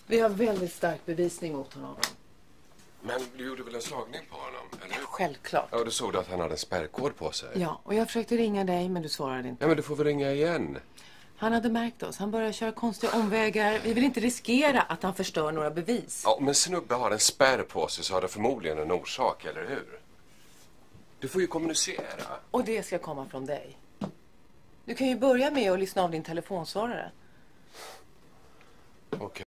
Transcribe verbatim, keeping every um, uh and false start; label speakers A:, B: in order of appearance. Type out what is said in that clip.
A: Vi har väldigt stark bevisning mot honom.
B: Men du gjorde väl en slagning på honom, eller?
A: Ja, självklart.
B: Ja, du såg att han hade en spärrkod på sig.
A: Ja, och jag försökte ringa dig, men du svarade inte.
B: Ja, men du får väl ringa igen.
A: Han hade märkt oss. Han började köra konstiga omvägar. Vi vill inte riskera att han förstör några bevis.
B: Ja, men snubbe har en spärr på sig så har det förmodligen en orsak, eller hur? Du får ju kommunicera.
A: Och det ska komma från dig. Du kan ju börja med att lyssna av din telefonsvarare.
B: Okej.